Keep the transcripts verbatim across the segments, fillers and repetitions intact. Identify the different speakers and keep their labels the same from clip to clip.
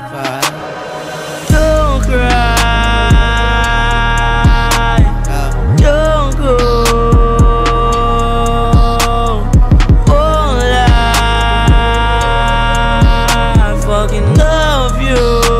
Speaker 1: Don't cry, don't go. All I fucking love you.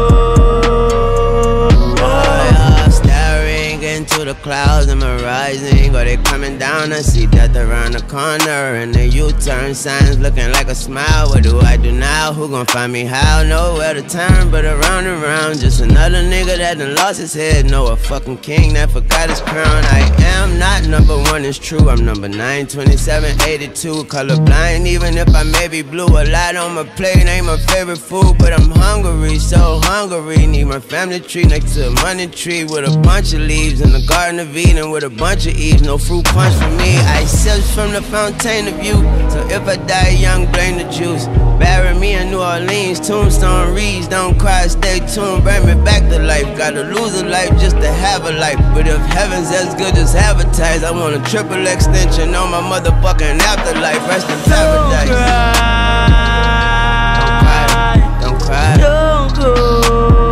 Speaker 1: To the clouds, am I rising? Or they coming down? I see death around the corner, and the U-turn signs looking like a smile. What do I do now? Who gon' find me how? Nowhere to turn but around and round. Just another nigga that done lost his head. No, a fucking king that forgot his crown. I am not number one, it's true. I'm number nine, twenty-seven, eighty-two. Colorblind, even if I may be blue. A lot on my plate ain't my favorite food, but I'm hungry, so hungry. Need my family tree next to a money tree with a bunch of leaves in the Garden of Eden with a bunch of eaves. No fruit punch for me. I sips from the fountain of youth. So if I die young, blame the juice. Bury me in New Orleans, tombstone reads. Don't cry, stay tuned, bring me back to life. Gotta lose a life just to have a life. But if heaven's as good as advertised, I want a triple extension on my motherfucking afterlife. Rest in paradise. Don't cry, don't cry, don't cry. Don't go.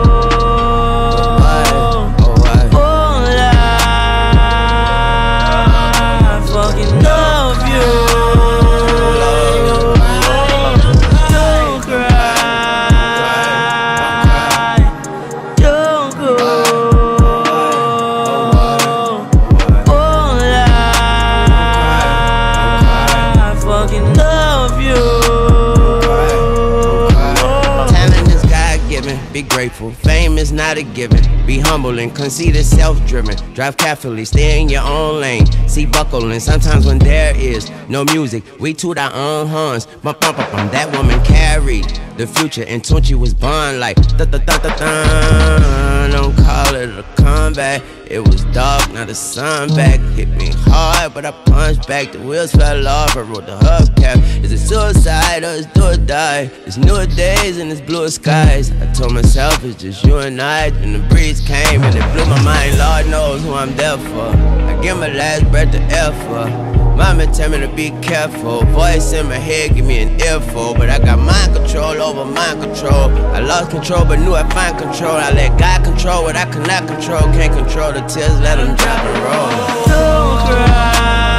Speaker 1: Be grateful, fame is not a given. Be humble and conceited, self-driven. Drive carefully, stay in your own lane. See buckling, sometimes when there is no music, we toot our own horns. Bump, bump, bump, bump. That woman carried the future, and Tunchi was born like da da da da da. Don't call it a comeback. It was dark, now the sun back. Hit me hard, but I punched back. The wheels fell off, I wrote the hubcap. Is it suicide or is do or die? It's newer days and it's bluer skies. I told myself it's just you and I. And the breeze came and it blew my mind. Lord knows who I'm there for. I give my last breath to air for. Mama tell me to be careful. Voice in my head give me an earful. But I got mind control over mind control. I lost control but knew I'd find control. I let God control what I cannot control. Can't control the tears, let them drop and roll. Don't cry,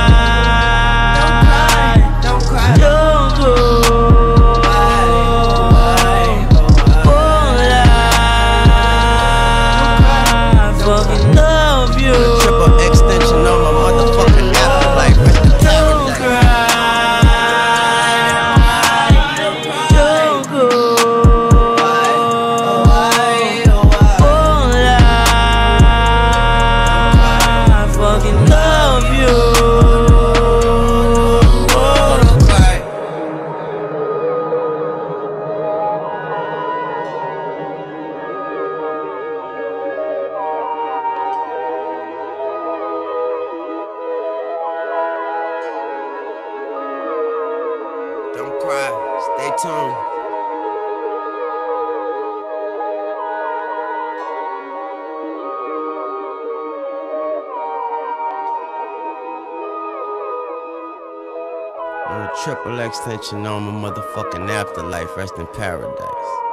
Speaker 1: don't cry, don't cry, don't go. Don't cry, stay tuned. On a triple extension on my motherfucking afterlife, rest in paradise.